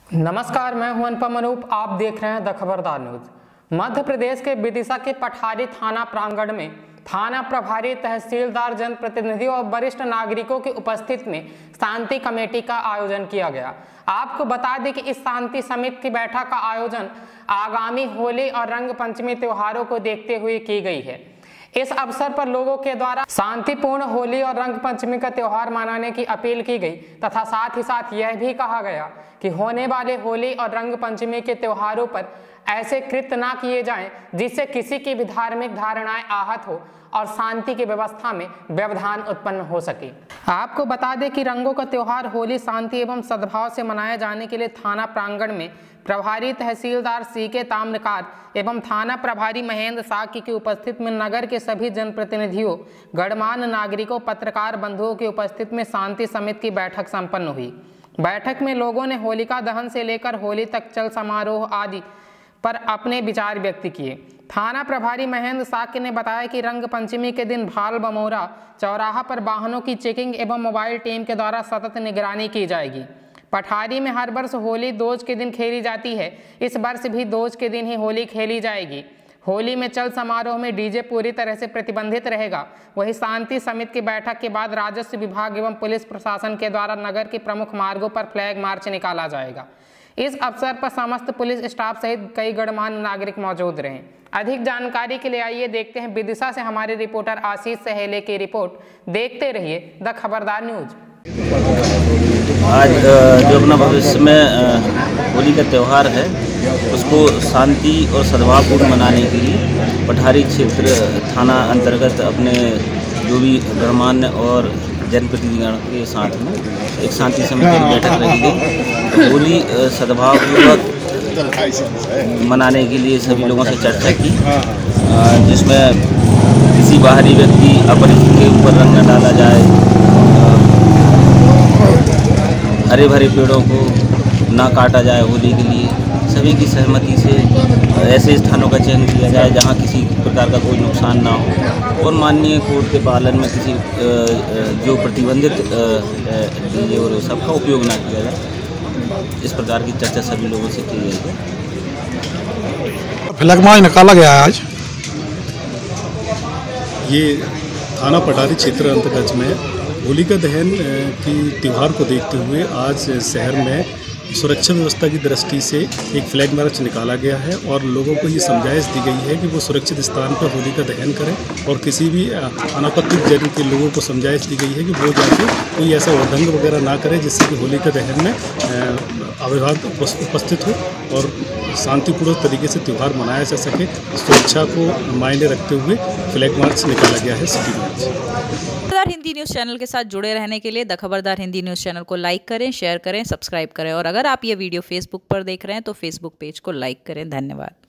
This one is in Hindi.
नमस्कार, मैं हूं अनुपम अनूप। आप देख रहे हैं द खबरदार न्यूज। मध्य प्रदेश के विदिशा के पठारी थाना प्रांगण में थाना प्रभारी, तहसीलदार, जनप्रतिनिधि और वरिष्ठ नागरिकों की उपस्थिति में शांति कमेटी का आयोजन किया गया। आपको बता दें कि इस शांति समिति की बैठक का आयोजन आगामी होली और रंग पंचमी त्योहारों को देखते हुए की गई है। इस अवसर पर लोगों के द्वारा शांतिपूर्ण होली और रंग पंचमी का त्योहार मनाने की अपील की गई तथा साथ ही साथ यह भी कहा गया कि होने वाले होली और रंग पंचमी के त्योहारों पर ऐसे कृत्य ना किए जाएं जिससे किसी की भी धार्मिक धारणाएं आहत हो और शांति की व्यवस्था में व्यवधान उत्पन्न हो सके। आपको बता दें कि रंगों का त्योहार होली शांति एवं सद्भाव से मनाए जाने के लिए थाना प्रांगण में प्रभारी तहसीलदार सीके ताम्रकार एवं थाना प्रभारी महेंद्र साकी की उपस्थिति में नगर के सभी जनप्रतिनिधियों, गणमान्य नागरिकों, पत्रकार बंधुओं की उपस्थिति में शांति समिति की बैठक संपन्न हुई। बैठक में लोगों ने होलिका दहन से लेकर होली तक चल समारोह आदि पर अपने विचार व्यक्त किए। थाना प्रभारी महेंद्र साकी ने बताया कि रंग पंचमी के दिन भाल बमोरा चौराहा पर वाहनों की चेकिंग एवं मोबाइल टीम के द्वारा सतत निगरानी की जाएगी। पठारी में हर वर्ष होली दोज के दिन खेली जाती है, इस वर्ष भी दोज के दिन ही होली खेली जाएगी। होली में चल समारोह में डीजे पूरी तरह से प्रतिबंधित रहेगा। वहीं शांति समिति की बैठक के बाद राजस्व विभाग एवं पुलिस प्रशासन के द्वारा नगर के प्रमुख मार्गों पर फ्लैग मार्च निकाला जाएगा। इस अवसर पर समस्त पुलिस स्टाफ सहित कई गणमान्य नागरिक मौजूद रहे। अधिक जानकारी के लिए आइए देखते हैं विदिशा से हमारे रिपोर्टर आशीष सहेले की रिपोर्ट। देखते रहिए द खबरदार न्यूज। आज जो अपना भविष्य में होली का त्यौहार है उसको शांति और सद्भावपूर्ण मनाने के लिए पठारी क्षेत्र थाना अंतर्गत अपने जो भी गणमान्य और जनप्रतिनिधिगण के साथ में एक शांति समिति की बैठक रखी गई। होली सद्भावपूर्वक मनाने के लिए सभी लोगों से चर्चा की, जिसमें किसी बाहरी व्यक्ति अपरिचित के ऊपर रंग न डाला जाए, हरे भरे पेड़ों को ना काटा जाए, होली के लिए सभी की सहमति से ऐसे स्थानों का चयन किया जाए जहां किसी प्रकार का कोई नुकसान ना हो और माननीय कोड के पालन में किसी जो प्रतिबंधित डीजे और सबका उपयोग ना किया जाए। इस प्रकार की चर्चा सभी लोगों से की गई है। फ्लैग मार्च निकाला गया है आज। ये थाना पठारी क्षेत्र अंतर्गत में होलिका दहन की त्यौहार को देखते हुए आज शहर में सुरक्षा व्यवस्था की दृष्टि से एक फ्लैग मार्च निकाला गया है और लोगों को ये समझाइश दी गई है कि वो सुरक्षित स्थान पर होलिका दहन करें और किसी भी अनापत्तित जन के लोगों को समझाइश दी गई है कि वो जाके कोई ऐसा उल्लंघन वगैरह ना करें जिससे कि होलिका दहन में अविवाद उपस्थित हो और शांतिपूर्ण तरीके से त्यौहार मनाया जा सके। सुरक्षा को मायने रखते हुए फ्लैग मार्च निकाला गया है सिटी में। हिंदी न्यूज़ चैनल के साथ जुड़े रहने के लिए the Khabardar Hindi news channel को लाइक करें, शेयर करें, सब्सक्राइब करें और अगर आप ये वीडियो फेसबुक पर देख रहे हैं तो फेसबुक पेज को लाइक करें। धन्यवाद।